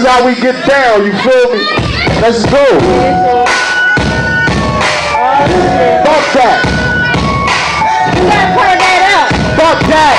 is how we get down, you feel me? Let's go. Fuck that. You gotta turn that up. Fuck that.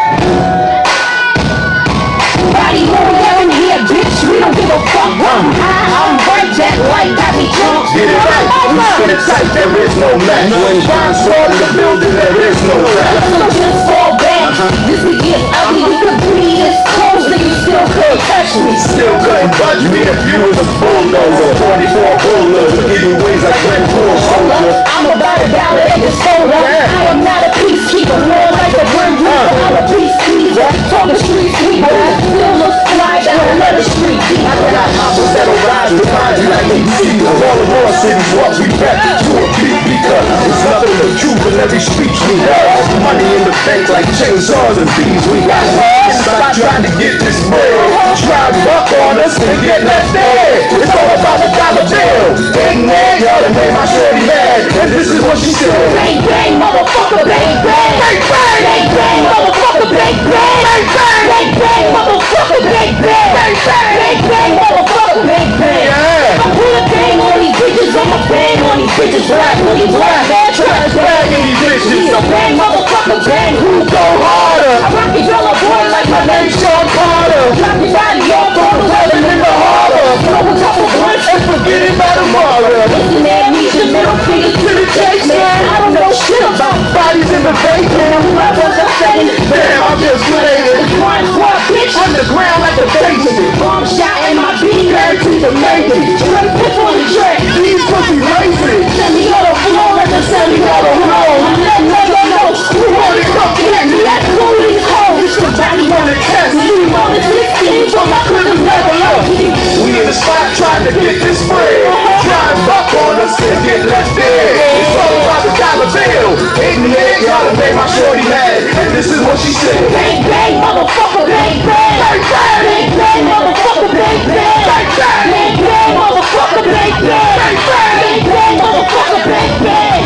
Body moving here, bitch. We don't give a fuck. I'm right that like Bobby Jones. Get it right. We spit it tight. There is no match. When John started the building, there is no match. So just fall back. This could get ugly. We could breathe this close, then you still couldn't touch me. Still couldn't budge me if you was a bulldozer. 44 bulldozer, giving ways like Red Bull soldier. I'm about to validate this soda. I am not a peacekeeper, more like a grim reaper. I'm a peace pleaser, talking street sweeper. Still look fly down another street. I got hoppers that'll rise behind you like DC. All of our cities what we back to a beat because it's nothing but truth in every speech we have. Money in the bank like chainsaws and bees we got. Stop trying to get this bread. Try to buck on us and get left dead. It's all about the dollar bill. Ain't mad, y'all done made my shorty mad. And this is what she said. Bang bang, motherfucker, bang bang. Bang bang, Bang bang, motherfucker, bang bang. bang bang, Bang bang, motherfucker, bang bang. bang bang. Bang bang, motherfucker, bang bang. Yeah. I put a bang on these bitches, I'ma bang on these bitches. Black on these black, bad trash, Bang in these bitches. So bang, motherfucker, bang. Who Go harder. I rock these yellow boy like my name's Sean Carter. Drop your body off on the weather in the harbor. Throw a couple blunts and Forget it by tomorrow. listen, amnesia, middle fingers to the chase, man. I don't know shit about Bodies in the basement. what was I saying? Damn, I'm just playing. Crime squad, bitch. Underground like the basement. Bomb shot in my beat. Guaranteed to make it. Straight piff on the track. These pussy lazy. Send me on the floor like a semi-auto flow. I'm letting nigga know. Screw on it, come get me. That's who these hoes. It's the body on the test. You on the 16, so my clip is never low. We in the spot trying to get this bread. Try and buck on us and get left dead. It's all about the dollar bill. In the head, y'all done made my shorty mad. And this is what she said. Bang bang, motherfucker, bang bang. Bang bang. Bang bang, motherfucker, bang bang. Bang bang. Bang bang, motherfucker, bang bang. Bang bang. Bang bang, motherfucker, bang bang.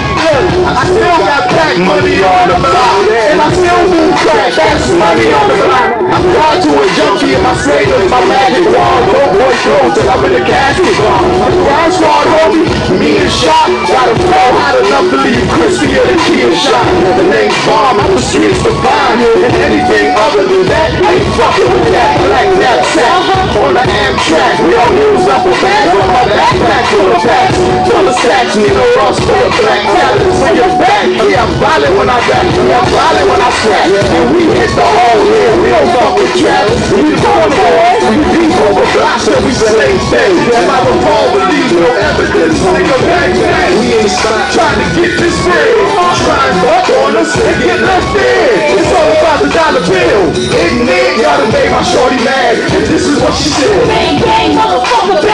I still got back money on the block. And I still do crack. That's money on the block. I'm proud to a junkie in my sailors, my magic wand. Don't boy clothes till I'm in the casket gone. I'm ground squad, homie. Me and Shot. Got a flow hot enough to leave crispier than Key and Shot. The name's Bomb. I'm the streets to find. And anything other than that, I ain't fucking with that black knapsack. On the Amtrak, we don't use up a bag. On my backpack full of packs. Full of stacks, need a Ross full of black talents. Bring it back. Yeah, I'm violent when I rap. Yeah, I'm violent when I scrap. And we hit the hole here. We don't fuck with traps. We going boys. We beef over blocks and we the same thing. And my revolver leaves no evidence. Nigga, bang, bang. We ain't stop trying to get this bread. Try and buck on us and get left dead. It's all about the dollar bill. Ignorant, y'all done made my shorty mad. And this is what she said. Bang bang, motherfucker,